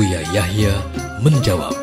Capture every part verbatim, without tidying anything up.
Buya Yahya menjawab.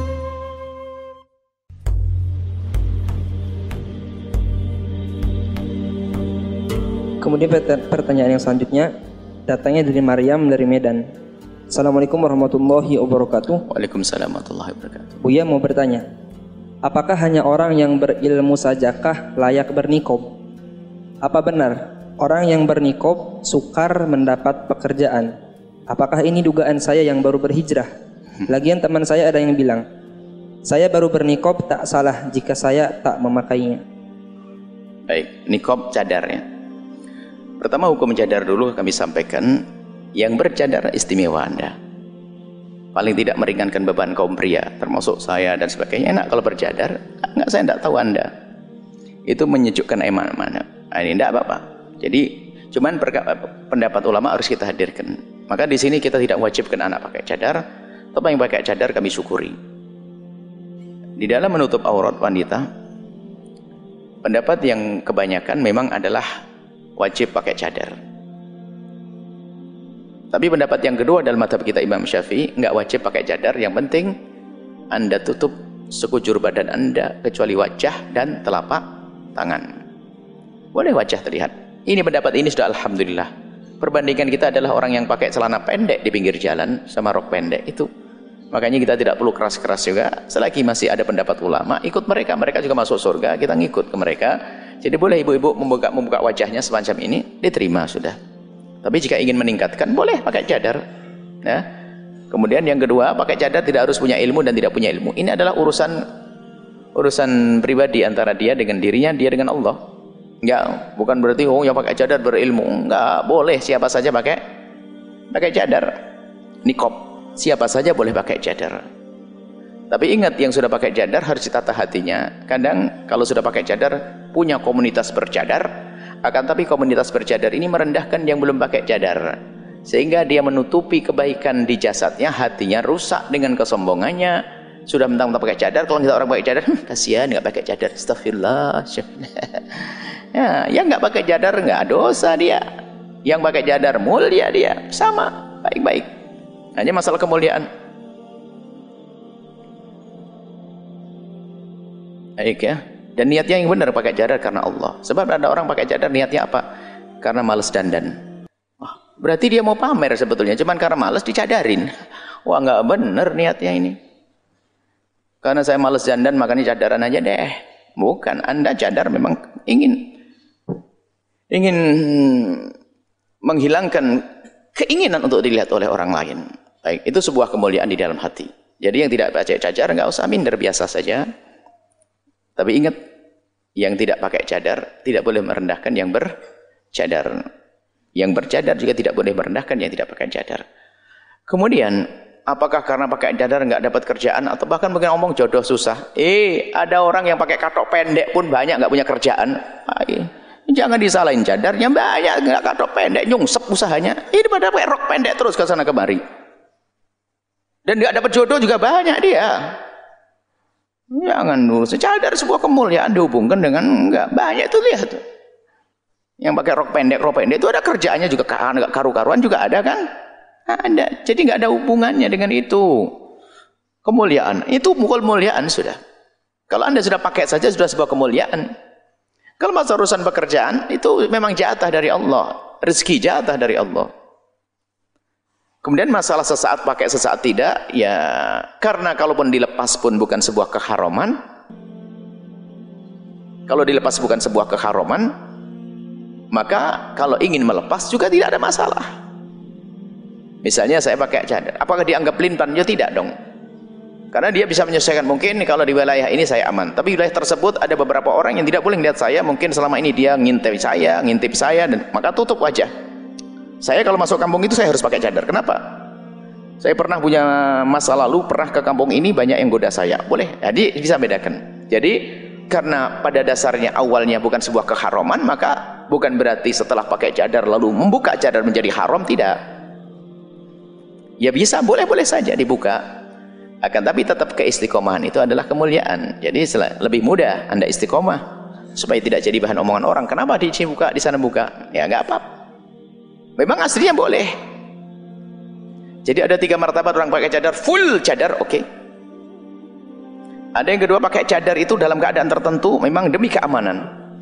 Kemudian pertanyaan yang selanjutnya datangnya dari Maryam dari Medan. Assalamualaikum warahmatullahi wabarakatuh. Waalaikumsalam warahmatullahi wabarakatuh. Buya mau bertanya, apakah hanya orang yang berilmu sajakah layak bernikob? Apa benar orang yang bernikob sukar mendapat pekerjaan? Apakah ini dugaan saya yang baru berhijrah? Lagian teman saya ada yang bilang, saya baru bernikob tak salah jika saya tak memakainya. Baik, nikob cadarnya. Pertama hukum cadar dulu kami sampaikan. Yang bercadar istimewa Anda. Paling tidak meringankan beban kaum pria, termasuk saya dan sebagainya. Enak kalau bercadar, enggak, saya tidak tahu Anda. Itu menyejukkan iman mana. Nah, ini tidak apa-apa. Jadi, cuman pendapat ulama harus kita hadirkan. Maka di sini kita tidak wajibkan anak pakai cadar, tapi yang pakai cadar kami syukuri. Di dalam menutup aurat wanita, pendapat yang kebanyakan memang adalah wajib pakai cadar. Tapi pendapat yang kedua dalam mazhab kita Imam Syafi'i, enggak wajib pakai cadar, yang penting Anda tutup sekujur badan Anda kecuali wajah dan telapak tangan. Boleh wajah terlihat. Ini pendapat ini sudah alhamdulillah. Perbandingan kita adalah orang yang pakai celana pendek di pinggir jalan sama rok pendek itu. Makanya kita tidak perlu keras-keras juga. Selagi masih ada pendapat ulama, ikut mereka, mereka juga masuk surga, kita ngikut ke mereka. Jadi boleh ibu-ibu membuka membuka wajahnya semacam ini, diterima sudah. Tapi jika ingin meningkatkan, boleh pakai cadar. Ya. Kemudian yang kedua, pakai cadar tidak harus punya ilmu dan tidak punya ilmu. Ini adalah urusan urusan pribadi antara dia dengan dirinya, dia dengan Allah. Enggak, bukan berarti oh yang pakai cadar berilmu. Enggak, boleh siapa saja pakai pakai cadar. Nikob, siapa saja boleh pakai cadar. Tapi ingat, yang sudah pakai cadar harus ditata hatinya. Kadang kalau sudah pakai cadar, punya komunitas bercadar. Akan tapi komunitas bercadar ini merendahkan yang belum pakai cadar, sehingga dia menutupi kebaikan di jasadnya, hatinya rusak dengan kesombongannya. Sudah mentang-mentang pakai cadar, kalau kita orang pakai cadar, hm, kasihan nggak pakai cadar, astagfirullah. Ya, yang nggak pakai cadar nggak dosa dia, yang pakai cadar mulia dia, sama baik-baik. Hanya masalah kemuliaan. Baik ya. Dan niatnya yang benar pakai cadar karena Allah. Sebab ada orang pakai cadar niatnya apa? Karena malas dandan. Wah, berarti dia mau pamer sebetulnya, cuman karena malas dicadarin. Wah, nggak benar niatnya ini. Karena saya malas dandan makanya cadaran aja deh. Bukan, Anda cadar memang ingin ingin menghilangkan keinginan untuk dilihat oleh orang lain. Baik, itu sebuah kemuliaan di dalam hati. Jadi yang tidak pakai cadar nggak usah minder, biasa saja. Tapi ingat, yang tidak pakai cadar tidak boleh merendahkan yang bercadar. Yang bercadar juga tidak boleh merendahkan yang tidak pakai cadar. Kemudian, apakah karena pakai cadar nggak dapat kerjaan, atau bahkan mungkin ngomong jodoh susah? Eh, ada orang yang pakai katok pendek pun banyak nggak punya kerjaan. Ay, jangan disalahin cadarnya, banyak nggak katok pendek, nyungsep usahanya. Ini pada pakai rok pendek terus ke sana kemari. Dan nggak dapat jodoh juga banyak dia. Jangan dulu, cadar sebuah kemuliaan dihubungkan dengan enggak banyak itu, lihat tuh. Yang pakai rok pendek, rok pendek itu ada kerjaannya juga, enggak karu-karuan juga ada kan? Ada. Jadi enggak ada hubungannya dengan itu. Kemuliaan, itu mukul kemuliaan sudah. Kalau Anda sudah pakai saja sudah sebuah kemuliaan. Kalau masalah urusan pekerjaan itu memang jatah dari Allah, rezeki jatah dari Allah. Kemudian masalah sesaat pakai sesaat tidak, ya karena kalaupun dilepas pun bukan sebuah keharaman. Kalau dilepas bukan sebuah keharaman, maka kalau ingin melepas juga tidak ada masalah. Misalnya saya pakai cadar, apakah dianggap pelintan? Ya tidak dong. Karena dia bisa menyesuaikan, mungkin kalau di wilayah ini saya aman, tapi wilayah tersebut ada beberapa orang yang tidak boleh lihat saya, mungkin selama ini dia ngintip saya, ngintip saya, dan maka tutup wajah. Saya kalau masuk kampung itu saya harus pakai cadar. Kenapa? Saya pernah punya masa lalu, pernah ke kampung ini banyak yang goda saya. Boleh, jadi bisa bedakan. Jadi karena pada dasarnya awalnya bukan sebuah keharaman, maka bukan berarti setelah pakai cadar lalu membuka cadar menjadi haram, tidak. Ya bisa, boleh-boleh saja dibuka. Akan tapi tetap keistiqomahan itu adalah kemuliaan. Jadi lebih mudah Anda istiqomah supaya tidak jadi bahan omongan orang. Kenapa di sini buka, di sana buka? Ya nggak apa-apa. Memang aslinya boleh. Jadi ada tiga martabat orang pakai cadar, full cadar, oke. Okay. Ada yang kedua, pakai cadar itu dalam keadaan tertentu memang demi keamanan.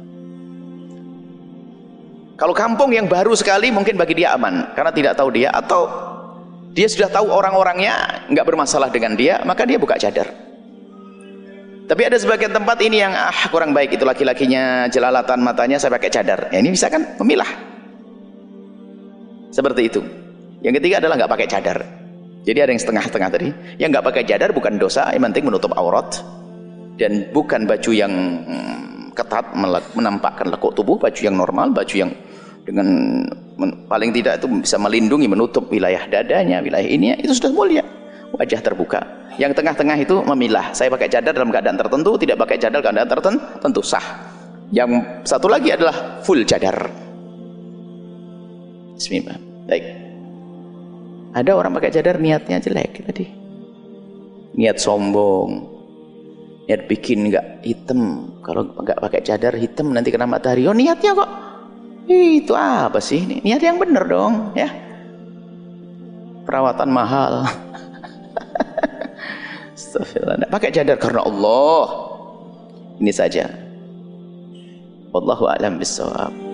Kalau kampung yang baru sekali mungkin bagi dia aman karena tidak tahu dia, atau dia sudah tahu orang-orangnya nggak bermasalah dengan dia, maka dia buka cadar. Tapi ada sebagian tempat ini yang ah kurang baik, itu laki-lakinya jelalatan matanya, saya pakai cadar. Ya, ini bisa kan memilah. Seperti itu. Yang ketiga adalah nggak pakai cadar. Jadi ada yang setengah-setengah tadi. Yang nggak pakai cadar bukan dosa, yang penting menutup aurat dan bukan baju yang ketat menampakkan lekuk tubuh, baju yang normal, baju yang dengan paling tidak itu bisa melindungi, menutup wilayah dadanya, wilayah ini, itu sudah mulia. Wajah terbuka. Yang tengah-tengah itu memilah. Saya pakai cadar dalam keadaan tertentu, tidak pakai cadar dalam keadaan tertentu, sah. Yang satu lagi adalah full cadar. Bismillah. Baik. Ada orang pakai cadar niatnya jelek tadi. Niat sombong. Niat bikin enggak hitam. Kalau enggak pakai cadar hitam nanti kena matahari. Oh, niatnya kok itu apa sih? Niat yang benar dong, ya. Perawatan mahal. Astagfirullah. Nggak pakai cadar karena Allah. Ini saja. Wallahu a'lam bishawab.